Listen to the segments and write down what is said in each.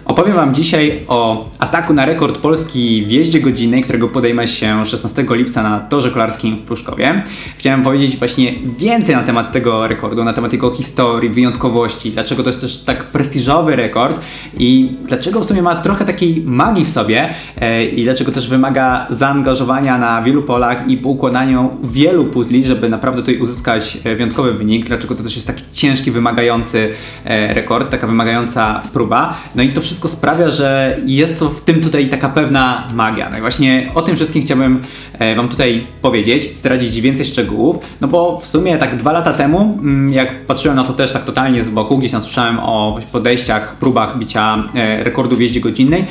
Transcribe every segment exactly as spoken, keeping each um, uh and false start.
Opowiem Wam dzisiaj o ataku na rekord Polski w jeździe godzinnej, którego podejmę się szesnastego lipca na torze kolarskim w Pruszkowie. Chciałem powiedzieć właśnie więcej na temat tego rekordu, na temat jego historii, wyjątkowości, dlaczego to jest też tak prestiżowy rekord i dlaczego w sumie ma trochę takiej magii w sobie e, i dlaczego też wymaga zaangażowania na wielu polach i poukładaniu wielu puzli, żeby naprawdę tutaj uzyskać wyjątkowy wynik, dlaczego to też jest taki ciężki, wymagający e, rekord, taka wymagająca próba. No i to wszystko sprawia, że jest to w tym tutaj taka pewna magia. No i właśnie o tym wszystkim chciałbym e, Wam tutaj powiedzieć, zdradzić więcej szczegółów, no bo w sumie tak dwa lata temu, jak patrzyłem na to też tak totalnie z boku, gdzieś tam słyszałem o podejściach, próbach bicia e, rekordu w jeździe godzinnej,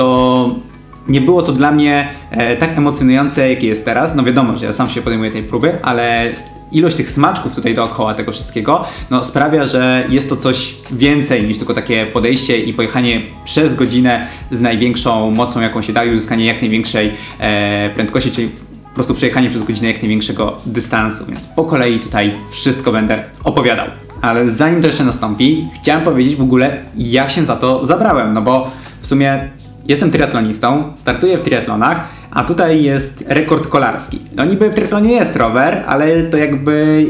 to nie było to dla mnie e, tak emocjonujące, jakie jest teraz. No wiadomo, że ja sam się podejmuję tej próby, ale ilość tych smaczków tutaj dookoła tego wszystkiego no, sprawia, że jest to coś więcej niż tylko takie podejście i pojechanie przez godzinę z największą mocą, jaką się da, i uzyskanie jak największej e, prędkości, czyli po prostu przejechanie przez godzinę jak największego dystansu. Więc po kolei tutaj wszystko będę opowiadał. Ale zanim to jeszcze nastąpi, chciałem powiedzieć w ogóle, jak się za to zabrałem, no bo w sumie jestem triatlonistą, startuję w triatlonach, a tutaj jest rekord kolarski. No niby w triatlonie jest rower, ale to jakby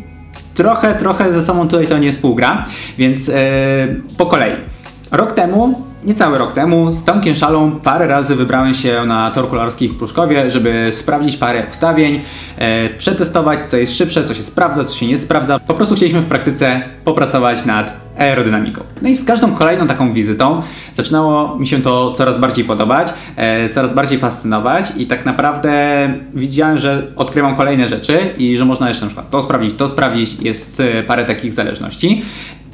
trochę, trochę ze sobą tutaj to nie współgra, więc yy, po kolei. Rok temu, niecały rok temu, z Tomkiem Szalą parę razy wybrałem się na tor kolarski w Pruszkowie, żeby sprawdzić parę ustawień, e, przetestować, co jest szybsze, co się sprawdza, co się nie sprawdza. Po prostu chcieliśmy w praktyce popracować nad aerodynamiką. No i z każdą kolejną taką wizytą zaczynało mi się to coraz bardziej podobać, e, coraz bardziej fascynować i tak naprawdę widziałem, że odkrywam kolejne rzeczy i że można jeszcze na przykład to sprawdzić, to sprawdzić, jest e, parę takich zależności.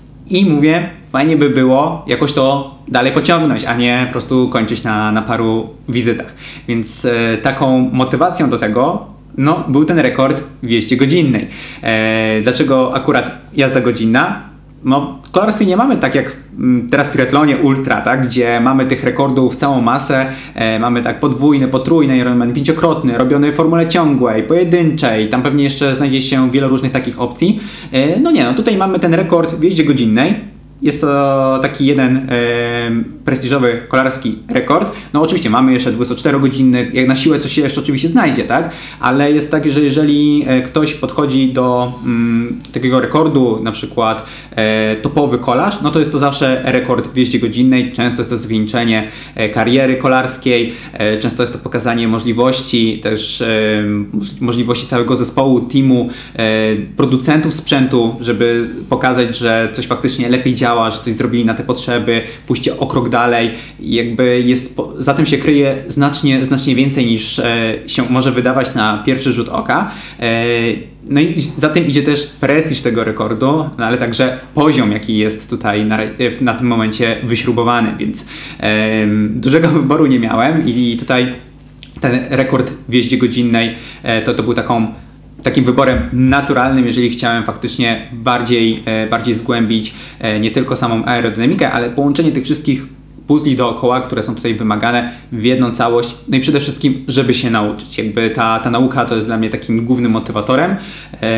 I mówię, fajnie by było jakoś to dalej pociągnąć, a nie po prostu kończyć na, na paru wizytach. Więc e, taką motywacją do tego no, był ten rekord w jeździe godzinnej. E, dlaczego akurat jazda godzinna? No, w kolarstwie nie mamy tak jak teraz w triatlonie ultra, tak, gdzie mamy tych rekordów całą masę, e, mamy tak podwójny, potrójny Ironman, pięciokrotny, robiony w formule ciągłej, pojedynczej, tam pewnie jeszcze znajdzie się wiele różnych takich opcji. E, no nie, no tutaj mamy ten rekord w jeździe godzinnej. Jest to taki jeden e, prestiżowy kolarski rekord. No oczywiście mamy jeszcze dwudziestoczterogodzinny, jak na siłę coś się jeszcze oczywiście znajdzie, tak? Ale jest tak, że jeżeli ktoś podchodzi do mm, takiego rekordu, na przykład e, topowy kolarz, no to jest to zawsze rekord w jeździe godzinnej. Często jest to zwieńczenie e, kariery kolarskiej, e, często jest to pokazanie możliwości, też e, możliwości całego zespołu, teamu, e, producentów sprzętu, żeby pokazać, że coś faktycznie lepiej działa, że coś zrobili na te potrzeby, pójście o krok dalej. Jakby jest, za tym się kryje znacznie, znacznie więcej niż e, się może wydawać na pierwszy rzut oka. E, no i za tym idzie też prestiż tego rekordu, no ale także poziom, jaki jest tutaj na, na tym momencie wyśrubowany, więc e, dużego wyboru nie miałem i tutaj ten rekord w jeździe godzinnej e, to, to był taką takim wyborem naturalnym, jeżeli chciałem faktycznie bardziej, e, bardziej zgłębić e, nie tylko samą aerodynamikę, ale połączenie tych wszystkich puzli dookoła, które są tutaj wymagane w jedną całość. No i przede wszystkim, żeby się nauczyć. Jakby ta, ta nauka to jest dla mnie takim głównym motywatorem e,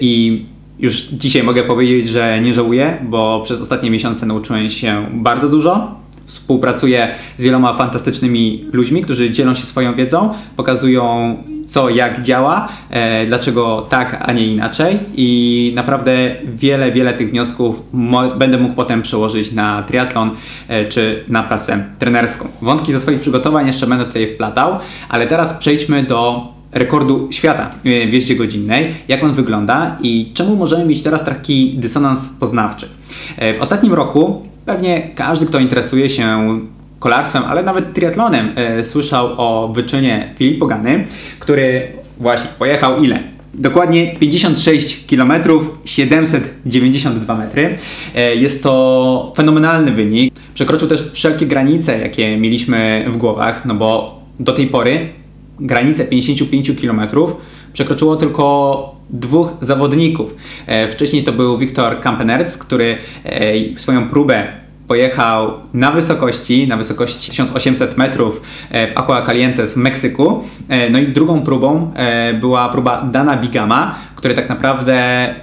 i już dzisiaj mogę powiedzieć, że nie żałuję, bo przez ostatnie miesiące nauczyłem się bardzo dużo. Współpracuję z wieloma fantastycznymi ludźmi, którzy dzielą się swoją wiedzą, pokazują co, jak działa, e, dlaczego tak, a nie inaczej i naprawdę wiele, wiele tych wniosków będę mógł potem przełożyć na triatlon e, czy na pracę trenerską. Wątki ze swoich przygotowań jeszcze będę tutaj wplatał, ale teraz przejdźmy do rekordu świata w jeździe godzinnej, jak on wygląda i czemu możemy mieć teraz taki dysonans poznawczy. E, w ostatnim roku pewnie każdy, kto interesuje się kolarstwem, ale nawet triatlonem, e, słyszał o wyczynie Filippo Ganny, który właśnie pojechał ile? Dokładnie pięćdziesiąt sześć kilometrów, siedemset dziewięćdziesiąt dwa metry. E, jest to fenomenalny wynik. Przekroczył też wszelkie granice, jakie mieliśmy w głowach, no bo do tej pory granicę pięćdziesiąt pięć kilometrów przekroczyło tylko dwóch zawodników. E, wcześniej to był Victor Campenerz, który e, swoją próbę pojechał na wysokości, na wysokości tysiąc osiemset metrów w Aguascalientes w Meksyku. No i drugą próbą była próba Dana Bigama, który tak naprawdę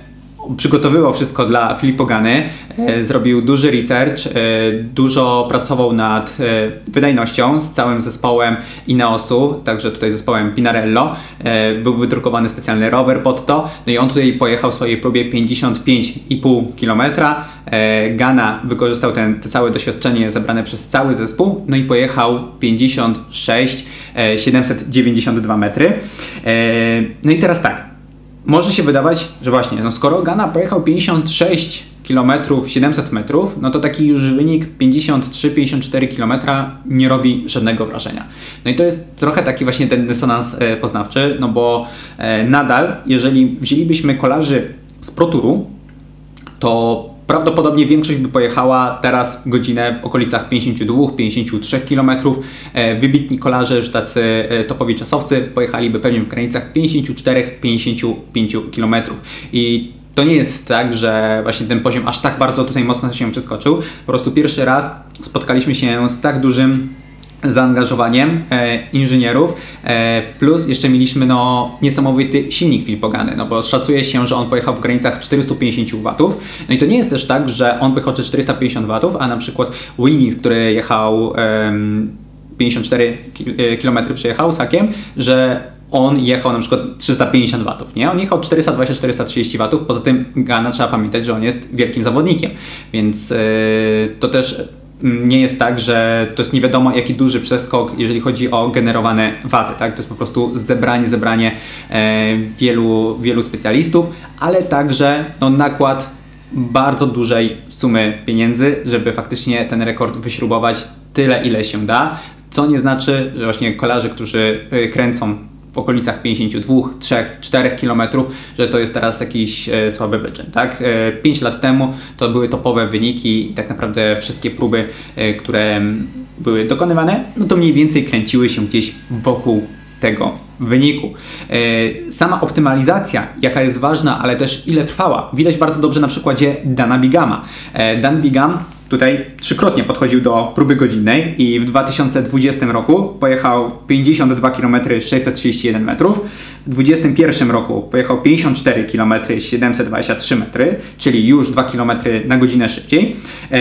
przygotowywał wszystko dla Filippo Ganny, e, zrobił duży research, e, dużo pracował nad e, wydajnością z całym zespołem Ineosu, także tutaj zespołem Pinarello. E, był wydrukowany specjalny rower pod to, no i on tutaj pojechał w swojej próbie pięćdziesiąt pięć i pół kilometra. E, Ganna wykorzystał ten, te całe doświadczenie zebrane przez cały zespół, no i pojechał pięćdziesiąt sześć tysięcy siedemset dziewięćdziesiąt dwa metry. E, no i teraz tak. Może się wydawać, że właśnie, no skoro Ganna pojechał pięćdziesiąt sześć kilometrów siedemset metrów, no to taki już wynik pięćdziesiąt trzy pięćdziesiąt cztery kilometra nie robi żadnego wrażenia. No i to jest trochę taki właśnie ten dysonans e, poznawczy, no bo e, nadal, jeżeli wzięlibyśmy kolarzy z ProTouru, to prawdopodobnie większość by pojechała teraz godzinę w okolicach pięćdziesiąt dwa pięćdziesiąt trzy kilometrów. Wybitni kolarze, już tacy topowi czasowcy, pojechaliby pewnie w granicach pięćdziesiąt cztery pięćdziesiąt pięć kilometrów. I to nie jest tak, że właśnie ten poziom aż tak bardzo tutaj mocno się przeskoczył. Po prostu pierwszy raz spotkaliśmy się z tak dużym zaangażowaniem e, inżynierów, e, plus jeszcze mieliśmy no, niesamowity silnik Filippo Ganny, no bo szacuje się, że on pojechał w granicach czterysta pięćdziesiąt watów, no i to nie jest też tak, że on pojechał czterysta pięćdziesiąt watów, a na przykład Wiggins, który jechał e, pięćdziesiąt cztery kilometry przejechał z hakiem, że on jechał na przykład trzysta pięćdziesiąt watów, nie? On jechał czterysta dwadzieścia do czterystu trzydziestu watów, poza tym Ganna trzeba pamiętać, że on jest wielkim zawodnikiem, więc e, to też nie jest tak, że to jest nie wiadomo jaki duży przeskok, jeżeli chodzi o generowane waty, tak? To jest po prostu zebranie, zebranie e, wielu, wielu specjalistów, ale także no, nakład bardzo dużej sumy pieniędzy, żeby faktycznie ten rekord wyśrubować tyle, ile się da, co nie znaczy, że właśnie kolarze, którzy kręcą w okolicach pięćdziesiąt dwa, trzy, cztery kilometrów, że to jest teraz jakiś e, słaby wyczyn, tak? E, pięć lat temu to były topowe wyniki i tak naprawdę wszystkie próby, e, które były dokonywane, no to mniej więcej kręciły się gdzieś wokół tego wyniku. E, sama optymalizacja, jaka jest ważna, ale też ile trwała, widać bardzo dobrze na przykładzie Dana Bigama. E, Dan Bigam tutaj trzykrotnie podchodził do próby godzinnej i w dwa tysiące dwudziestym roku pojechał pięćdziesiąt dwa kilometry sześćset trzydzieści jeden metrów, w dwa tysiące dwudziestym pierwszym roku pojechał pięćdziesiąt cztery kilometry siedemset dwadzieścia trzy metry, czyli już dwa kilometry na godzinę szybciej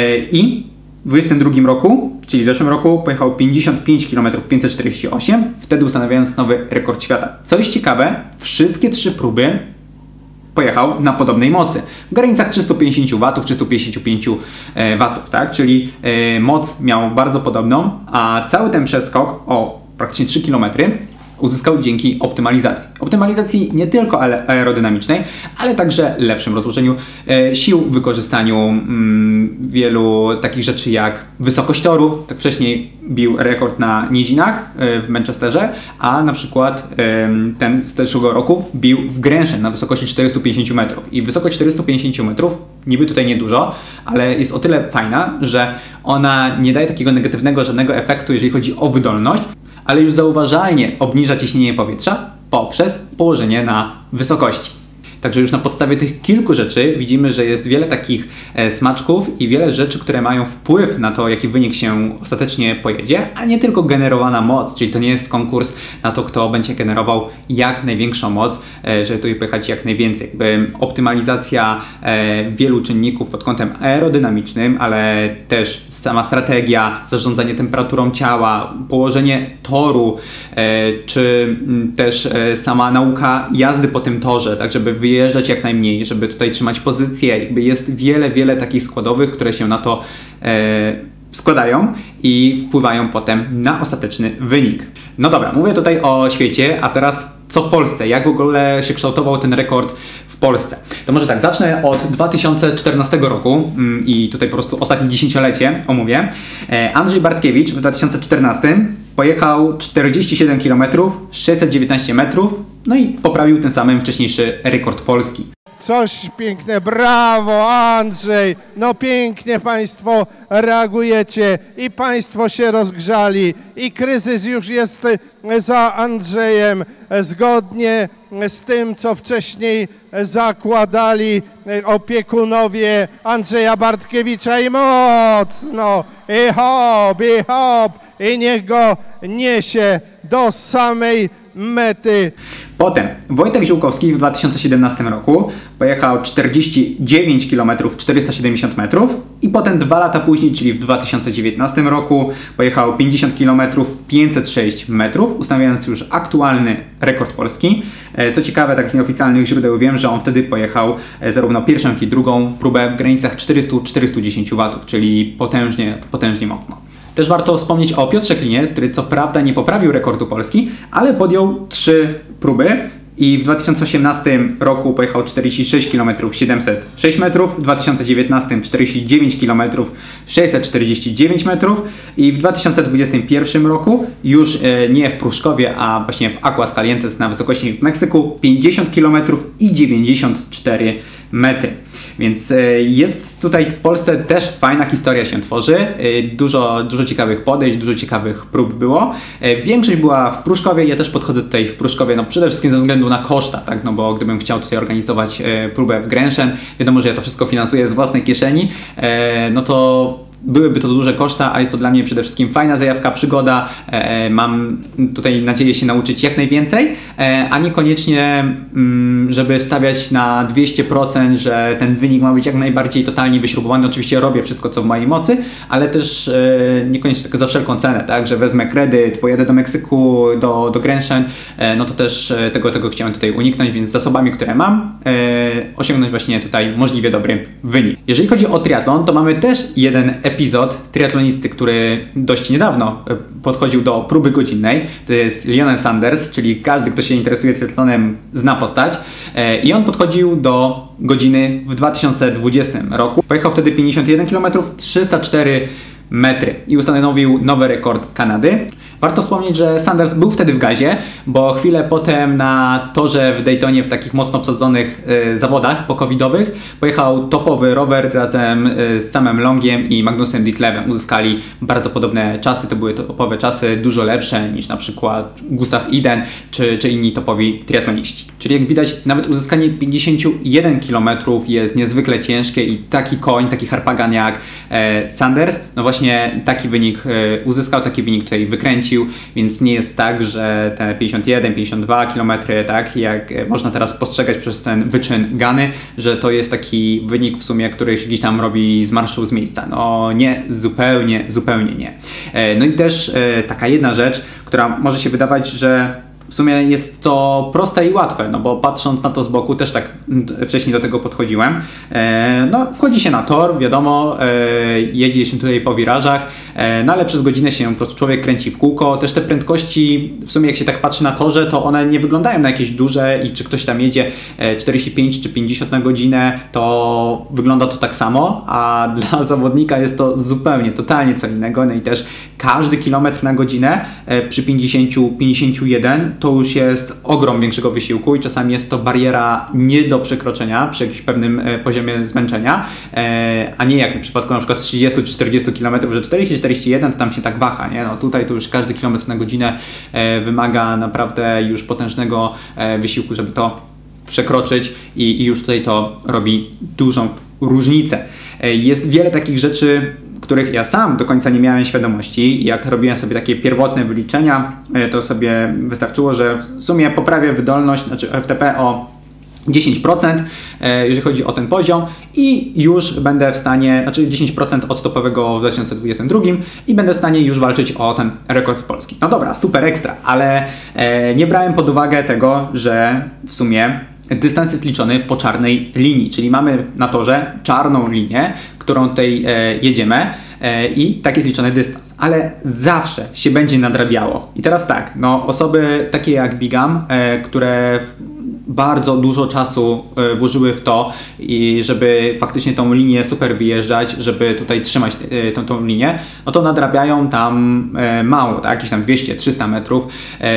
i w dwa tysiące dwudziestym drugim roku, czyli w zeszłym roku, pojechał pięćdziesiąt pięć kilometrów pięćset czterdzieści osiem, wtedy ustanawiając nowy rekord świata. Co jest ciekawe, wszystkie trzy próby pojechał na podobnej mocy, w granicach trzysta pięćdziesiąt watów, trzysta pięćdziesiąt pięć watów, tak? Czyli e, moc miał bardzo podobną, a cały ten przeskok o praktycznie trzy kilometry uzyskał dzięki optymalizacji. Optymalizacji nie tylko aerodynamicznej, ale także lepszym rozłożeniu e, sił, wykorzystaniu mm, wielu takich rzeczy jak wysokość toru. Tak wcześniej bił rekord na nizinach e, w Manchesterze, a na przykład e, ten z zeszłego roku bił w Grenchen na wysokości czterysta pięćdziesiąt metrów. I wysokość czterysta pięćdziesiąt metrów niby tutaj niedużo, ale jest o tyle fajna, że ona nie daje takiego negatywnego żadnego efektu, jeżeli chodzi o wydolność, ale już zauważalnie obniża ciśnienie powietrza poprzez położenie na wysokości. Także już na podstawie tych kilku rzeczy widzimy, że jest wiele takich e, smaczków i wiele rzeczy, które mają wpływ na to, jaki wynik się ostatecznie pojedzie, a nie tylko generowana moc, czyli to nie jest konkurs na to, kto będzie generował jak największą moc, e, żeby tutaj pojechać jak najwięcej. Jakby optymalizacja e, wielu czynników pod kątem aerodynamicznym, ale też sama strategia, zarządzanie temperaturą ciała, położenie toru, e, czy m, też e, sama nauka jazdy po tym torze, tak żeby wyjeżdżać jak najmniej, żeby tutaj trzymać pozycję. Jakby jest wiele, wiele takich składowych, które się na to e, składają i wpływają potem na ostateczny wynik. No dobra, mówię tutaj o świecie, a teraz co w Polsce? Jak w ogóle się kształtował ten rekord w Polsce? To może tak, zacznę od dwa tysiące czternastego roku mm, i tutaj po prostu ostatnie dziesięciolecie omówię. E, Andrzej Bartkiewicz w dwa tysiące czternastym pojechał czterdzieści siedem kilometrów sześćset dziewiętnaście metrów, no i poprawił tym samym wcześniejszy rekord Polski. Coś piękne, brawo Andrzej, no pięknie Państwo reagujecie i Państwo się rozgrzali i kryzys już jest za Andrzejem, zgodnie z tym, co wcześniej zakładali opiekunowie Andrzeja Bartkiewicza i mocno, i hop, i hop, i niech go niesie do samej mety. Potem Wojtek Ziółkowski w dwa tysiące siedemnastym roku pojechał czterdzieści dziewięć kilometrów czterysta siedemdziesiąt metrów i potem dwa lata później, czyli w dwa tysiące dziewiętnastym roku pojechał pięćdziesiąt kilometrów pięćset sześć metrów, ustawiając już aktualny rekord polski. Co ciekawe, tak z nieoficjalnych źródeł wiem, że on wtedy pojechał zarówno pierwszą, jak i drugą próbę w granicach czterysta do czterystu dziesięciu watów, czyli potężnie, potężnie mocno. Też warto wspomnieć o Piotrze Klinie, który co prawda nie poprawił rekordu Polski, ale podjął trzy próby i w dwa tysiące osiemnastym roku pojechał czterdzieści sześć kilometrów siedemset sześć metrów, w dwa tysiące dziewiętnastym czterdzieści dziewięć kilometrów sześćset czterdzieści dziewięć metrów i w dwa tysiące dwudziestym pierwszym roku już e, nie w Pruszkowie, a właśnie w Aguas Calientes na wysokości w Meksyku pięćdziesiąt kilometrów i dziewięćdziesiąt cztery metry. Więc e, jest tutaj w Polsce też fajna historia się tworzy, e, dużo, dużo ciekawych podejść, dużo ciekawych prób było. E, większość była w Pruszkowie, ja też podchodzę tutaj w Pruszkowie, no przede wszystkim ze względu na koszta, tak, no bo gdybym chciał tutaj organizować e, próbę w Grenchen, wiadomo, że ja to wszystko finansuję z własnej kieszeni, e, no to byłyby to duże koszta, a jest to dla mnie przede wszystkim fajna zajawka, przygoda. E, mam tutaj nadzieję się nauczyć jak najwięcej, e, a niekoniecznie, mm, żeby stawiać na dwieście procent, że ten wynik ma być jak najbardziej totalnie wyśrubowany. Oczywiście robię wszystko, co w mojej mocy, ale też e, niekoniecznie tylko za wszelką cenę, tak, że wezmę kredyt, pojadę do Meksyku, do, do Grenchen, e, no to też e, tego, tego chciałem tutaj uniknąć, więc zasobami, które mam, e, osiągnąć właśnie tutaj możliwie dobry wynik. Jeżeli chodzi o triatlon, to mamy też jeden epizod triatlonisty, który dość niedawno podchodził do próby godzinnej. To jest Lionel Sanders, czyli każdy, kto się interesuje triatlonem, zna postać. I on podchodził do godziny w dwa tysiące dwudziestym roku. Pojechał wtedy pięćdziesiąt jeden kilometrów trzysta cztery metry i ustanowił nowy rekord Kanady. Warto wspomnieć, że Sanders był wtedy w gazie, bo chwilę potem na torze w Daytonie w takich mocno obsadzonych y, zawodach pokowidowych pojechał topowy rower razem y, z Samem Longiem i Magnusem Ditlevem. Uzyskali bardzo podobne czasy, to były topowe czasy, dużo lepsze niż na przykład Gustav Iden czy, czy inni topowi triatloniści. Czyli jak widać, nawet uzyskanie pięćdziesiąt jeden kilometrów jest niezwykle ciężkie i taki koń, taki harpagan jak e, Sanders, no właśnie taki wynik e, uzyskał, taki wynik tutaj wykręcił. Więc nie jest tak, że te pięćdziesiąt jeden pięćdziesiąt dwa kilometry, tak jak można teraz postrzegać przez ten wyczyn Gany, że to jest taki wynik w sumie, który się gdzieś tam robi z marszu z miejsca. No nie, zupełnie, zupełnie nie. No i też taka jedna rzecz, która może się wydawać, że w sumie jest to proste i łatwe, no bo patrząc na to z boku, też tak wcześniej do tego podchodziłem. E, no, wchodzi się na tor, wiadomo, e, jedzie się tutaj po wirażach, e, no ale przez godzinę się po prostu człowiek kręci w kółko. Też te prędkości, w sumie jak się tak patrzy na torze, to one nie wyglądają na jakieś duże i czy ktoś tam jedzie czterdzieści pięć czy pięćdziesiąt na godzinę, to wygląda to tak samo, a dla zawodnika jest to zupełnie, totalnie co innego. No i też każdy kilometr na godzinę e, przy pięćdziesięciu pięćdziesięciu jeden to już jest ogrom większego wysiłku i czasami jest to bariera nie do przekroczenia przy jakimś pewnym poziomie zmęczenia, a nie jak w przypadku na przykład trzydziestu czy czterdziestu kilometrów, że czterdzieści czterdzieści jeden to tam się tak waha, nie? No tutaj to już każdy kilometr na godzinę wymaga naprawdę już potężnego wysiłku, żeby to przekroczyć i, i już tutaj to robi dużą różnicę. Jest wiele takich rzeczy, których ja sam do końca nie miałem świadomości. Jak robiłem sobie takie pierwotne wyliczenia, to sobie wystarczyło, że w sumie poprawię wydolność, znaczy F T P o dziesięć procent, jeżeli chodzi o ten poziom i już będę w stanie, znaczy dziesięć procent od topowego w dwa tysiące dwudziestym drugim i będę w stanie już walczyć o ten rekord polski. No dobra, super ekstra, ale nie brałem pod uwagę tego, że w sumie dystans jest liczony po czarnej linii, czyli mamy na torze czarną linię, którą tutaj e, jedziemy e, i tak jest liczony dystans, ale zawsze się będzie nadrabiało. I teraz tak, no osoby takie jak Bigam, e, które bardzo dużo czasu e, włożyły w to, i żeby faktycznie tą linię super wyjeżdżać, żeby tutaj trzymać e, tą, tą linię, no to nadrabiają tam e, mało, tak, jakieś tam dwieście trzysta metrów. E,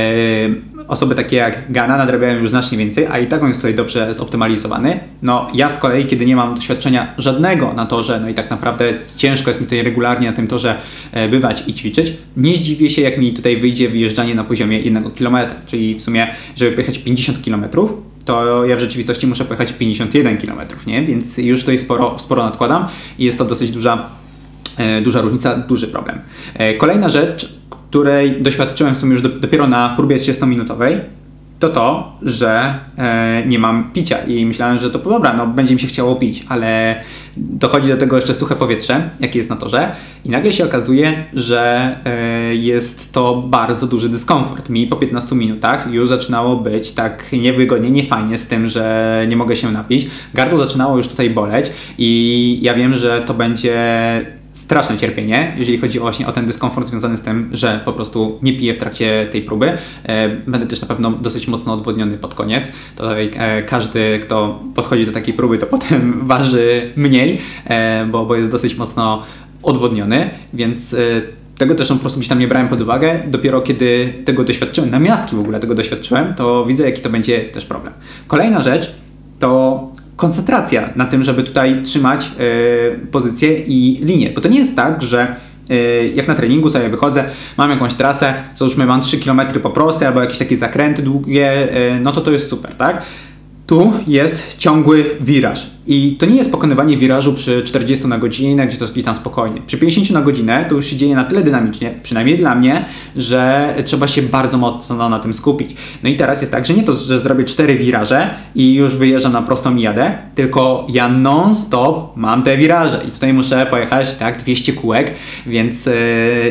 Osoby takie jak Gana nadrabiają już znacznie więcej, a i tak on jest tutaj dobrze zoptymalizowany. No ja z kolei, kiedy nie mam doświadczenia żadnego na torze, no i tak naprawdę ciężko jest mi tutaj regularnie na tym torze bywać i ćwiczyć, nie zdziwię się, jak mi tutaj wyjdzie wyjeżdżanie na poziomie jednego kilometra, czyli w sumie, żeby pojechać pięćdziesiąt kilometrów, to ja w rzeczywistości muszę pojechać pięćdziesiąt jeden kilometrów, nie? Więc już tutaj sporo, sporo nadkładam i jest to dosyć duża, duża różnica, duży problem. Kolejna rzecz, której doświadczyłem w sumie już do, dopiero na próbie trzydziestominutowej, to to, że e, nie mam picia i myślałem, że to dobra, no będzie mi się chciało pić, ale dochodzi do tego jeszcze suche powietrze, jakie jest na torze i nagle się okazuje, że e, jest to bardzo duży dyskomfort. Mi po piętnastu minutach już zaczynało być tak niewygodnie, niefajnie z tym, że nie mogę się napić. Gardło zaczynało już tutaj boleć i ja wiem, że to będzie straszne cierpienie, jeżeli chodzi właśnie o ten dyskomfort związany z tym, że po prostu nie piję w trakcie tej próby. Będę też na pewno dosyć mocno odwodniony pod koniec. Tutaj każdy, kto podchodzi do takiej próby, to potem waży mniej, bo, bo jest dosyć mocno odwodniony, więc tego też po prostu gdzieś tam nie brałem pod uwagę. Dopiero kiedy tego doświadczyłem, na miastki w ogóle tego doświadczyłem, to widzę, jaki to będzie też problem. Kolejna rzecz to koncentracja na tym, żeby tutaj trzymać y, pozycję i linię. Bo to nie jest tak, że y, jak na treningu sobie wychodzę, mam jakąś trasę, załóżmy mam trzy kilometry po prostej albo jakieś takie zakręty długie, y, no to to jest super, tak? Tu jest ciągły wiraż i to nie jest pokonywanie wirażu przy czterdziestu na godzinę, gdzie to jest gdzieś tam spokojnie. Przy pięćdziesięciu na godzinę to już się dzieje na tyle dynamicznie, przynajmniej dla mnie, że trzeba się bardzo mocno na tym skupić. No i teraz jest tak, że nie to, że zrobię cztery wiraże i już wyjeżdżam na prostą i jadę, tylko ja non-stop mam te wiraże i tutaj muszę pojechać tak dwieście kółek, więc yy,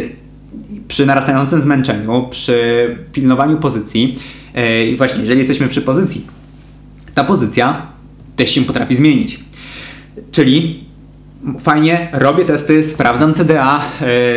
przy narastającym zmęczeniu, przy pilnowaniu pozycji i yy, właśnie jeżeli jesteśmy przy pozycji, ta pozycja też się potrafi zmienić. Czyli fajnie, robię testy, sprawdzam C D A.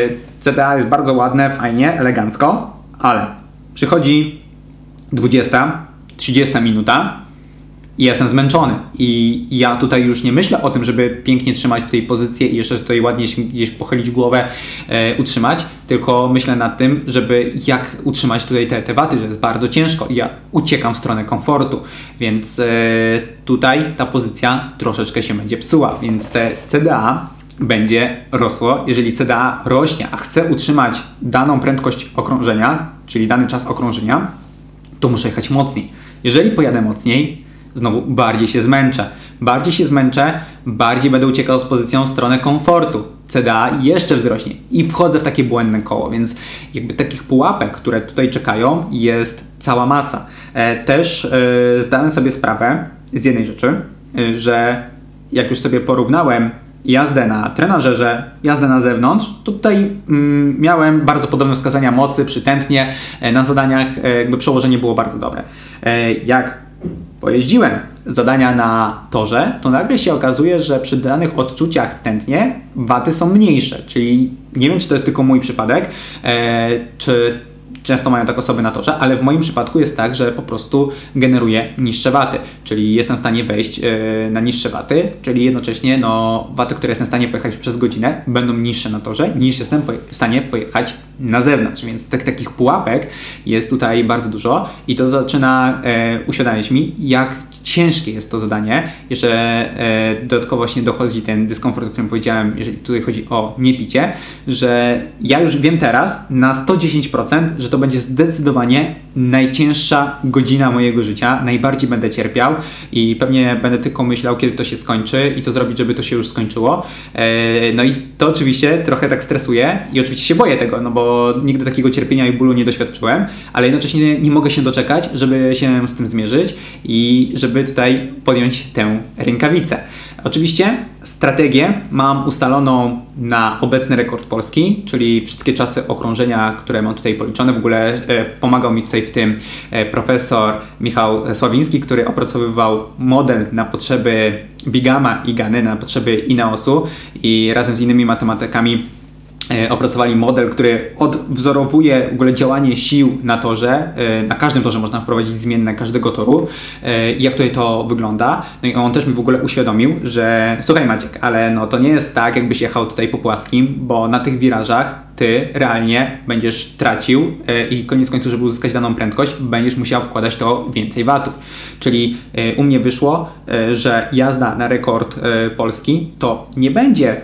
C D A jest bardzo ładne, fajnie, elegancko, ale przychodzi dwudziesta, trzydziesta minuta i jestem zmęczony. I ja tutaj już nie myślę o tym, żeby pięknie trzymać tutaj pozycję i jeszcze tutaj ładnie gdzieś pochylić głowę, e, utrzymać, tylko myślę nad tym, żeby jak utrzymać tutaj te, te waty, że jest bardzo ciężko i ja uciekam w stronę komfortu, więc e, tutaj ta pozycja troszeczkę się będzie psuła, więc te C D A będzie rosło. Jeżeli C D A rośnie, a chcę utrzymać daną prędkość okrążenia, czyli dany czas okrążenia, to muszę jechać mocniej. Jeżeli pojadę mocniej, znowu bardziej się zmęczę. Bardziej się zmęczę, bardziej będę uciekał z pozycją w stronę komfortu. C D A jeszcze wzrośnie i wchodzę w takie błędne koło, więc jakby takich pułapek, które tutaj czekają, jest cała masa. E, też e, zdałem sobie sprawę z jednej rzeczy, e, że jak już sobie porównałem jazdę na trenażerze, jazdę na zewnątrz, to tutaj mm, miałem bardzo podobne wskazania mocy przy tętnie, e, na zadaniach e, jakby przełożenie było bardzo dobre. E, jak pojeździłem zadania na torze, to nagle się okazuje, że przy danych odczuciach tętnie waty są mniejsze, czyli nie wiem, czy to jest tylko mój przypadek, e, czy często mają tak osoby na torze, ale w moim przypadku jest tak, że po prostu generuje niższe waty, czyli jestem w stanie wejść e, na niższe waty, czyli jednocześnie no, waty, które jestem w stanie pojechać przez godzinę, będą niższe na torze, niż jestem w stanie pojechać na zewnątrz, więc tak, takich pułapek jest tutaj bardzo dużo i to zaczyna e, uświadamiać mi, jak ciężkie jest to zadanie. Jeszcze e, dodatkowo właśnie dochodzi ten dyskomfort, o którym powiedziałem, jeżeli tutaj chodzi o niepicie, że ja już wiem teraz na sto dziesięć procent, że to będzie zdecydowanie najcięższa godzina mojego życia, najbardziej będę cierpiał i pewnie będę tylko myślał, kiedy to się skończy i co zrobić, żeby to się już skończyło. E, no i to oczywiście trochę tak stresuje i oczywiście się boję tego, no bo nigdy takiego cierpienia i bólu nie doświadczyłem, ale jednocześnie nie, nie mogę się doczekać, żeby się z tym zmierzyć i żeby tutaj podjąć tę rękawicę. Oczywiście strategię mam ustaloną na obecny rekord polski, czyli wszystkie czasy okrążenia, które mam tutaj policzone. W ogóle e, pomagał mi tutaj w tym e, profesor Michał Sławiński, który opracowywał model na potrzeby Bigama i Gany, na potrzeby Ineosu i razem z innymi matematykami opracowali model, który odwzorowuje w ogóle działanie sił na torze. Na każdym torze można wprowadzić zmienne każdego toru. Jak tutaj to wygląda. No i on też mi w ogóle uświadomił, że słuchaj Maciek, ale no to nie jest tak, jakbyś jechał tutaj po płaskim, bo na tych wirażach ty realnie będziesz tracił i koniec końców, żeby uzyskać daną prędkość, będziesz musiał wkładać to więcej watów. Czyli u mnie wyszło, że jazda na rekord polski to nie będzie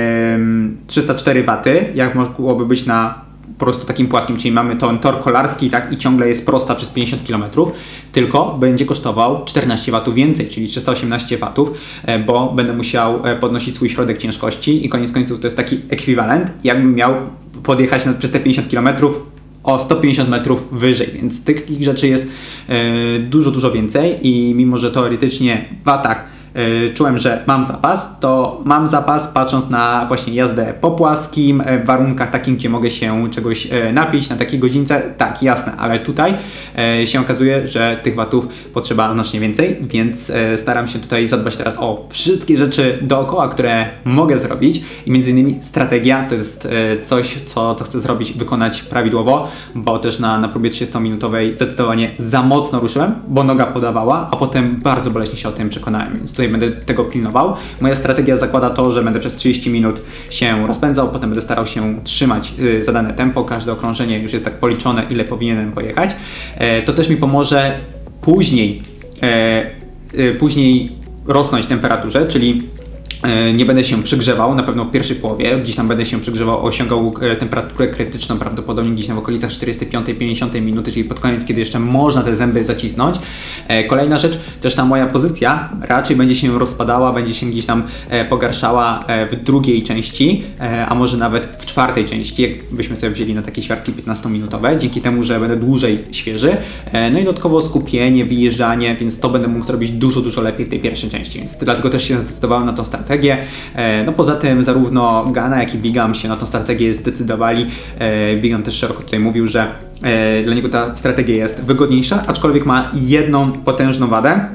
trzysta cztery waty, jak mogłoby być na po prostu takim płaskim, czyli mamy ten tor kolarski, tak, i ciągle jest prosta przez pięćdziesiąt kilometrów, tylko będzie kosztował czternaście watów więcej, czyli trzysta osiemnaście watów, bo będę musiał podnosić swój środek ciężkości i koniec końców to jest taki ekwiwalent, jakbym miał podjechać na, przez te pięćdziesiąt kilometrów o sto pięćdziesiąt metrów wyżej, więc tych rzeczy jest e, dużo, dużo więcej i mimo, że teoretycznie w watach e, czułem, że mam zapas, to mam zapas patrząc na właśnie jazdę po płaskim, e, w warunkach takim, gdzie mogę się czegoś e, napić na takiej godzince, tak, jasne, ale tutaj e, się okazuje, że tych watów potrzeba znacznie więcej, więc e, staram się tutaj zadbać teraz o wszystkie rzeczy dookoła, które mogę zrobić i między innymi strategia to jest e, coś, co, co chcę zrobić, wykonać prawidłowo, bo też na, na próbie trzydziestominutowej zdecydowanie za mocno ruszyłem, bo noga podawała, a potem bardzo boleśnie się o tym przekonałem, więc tutaj będę tego pilnował. Moja strategia zakłada to, że będę przez trzydzieści minut się rozpędzał, potem będę starał się trzymać y, zadane tempo, każde okrążenie już jest tak policzone, ile powinienem pojechać. E, to też mi pomoże później, e, y, później rosnąć w temperaturze, czyli nie będę się przygrzewał, na pewno w pierwszej połowie, gdzieś tam będę się przygrzewał, osiągał temperaturę krytyczną prawdopodobnie gdzieś tam w okolicach czterdziestej piątej pięćdziesiątej minuty, czyli pod koniec, kiedy jeszcze można te zęby zacisnąć. Kolejna rzecz, też ta moja pozycja raczej będzie się rozpadała, będzie się gdzieś tam pogarszała w drugiej części, a może nawet w czwartej części, jakbyśmy sobie wzięli na takie ćwiartki piętnastominutowe, dzięki temu, że będę dłużej świeży. No i dodatkowo skupienie, wyjeżdżanie, więc to będę mógł zrobić dużo, dużo lepiej w tej pierwszej części, więc dlatego też się zdecydowałem na tą strategię. No poza tym zarówno Gana, jak i Bigam się na tą strategię zdecydowali. Bigam też szeroko tutaj mówił, że dla niego ta strategia jest wygodniejsza, aczkolwiek ma jedną potężną wadę,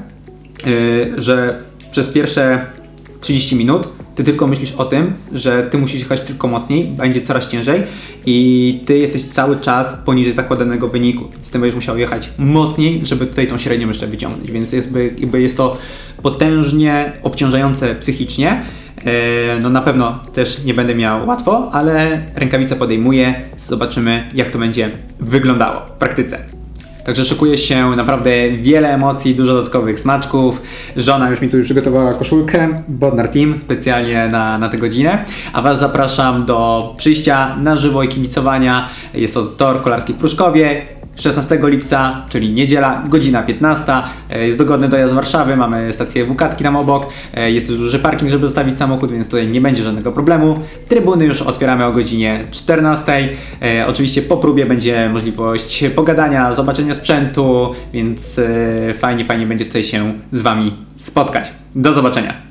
że przez pierwsze trzydzieści minut ty tylko myślisz o tym, że ty musisz jechać tylko mocniej, będzie coraz ciężej i ty jesteś cały czas poniżej zakładanego wyniku, więc ty będziesz musiał jechać mocniej, żeby tutaj tą średnią jeszcze wyciągnąć, więc jest, jakby jest to potężnie obciążające psychicznie. No na pewno też nie będę miał łatwo, ale rękawice podejmuję, zobaczymy jak to będzie wyglądało w praktyce. Także szykuje się naprawdę wiele emocji, dużo dodatkowych smaczków. Żona już mi tu przygotowała koszulkę Bodnar Team specjalnie na, na tę godzinę. A Was zapraszam do przyjścia na żywo i kibicowania. Jest to tor kolarski w Pruszkowie. szesnastego lipca, czyli niedziela, godzina piętnasta. Jest dogodny dojazd z Warszawy, mamy stację Wukatki tam obok. Jest też duży parking, żeby zostawić samochód, więc tutaj nie będzie żadnego problemu. Trybuny już otwieramy o godzinie czternastej. E, oczywiście po próbie będzie możliwość pogadania, zobaczenia sprzętu, więc e, fajnie, fajnie będzie tutaj się z Wami spotkać. Do zobaczenia!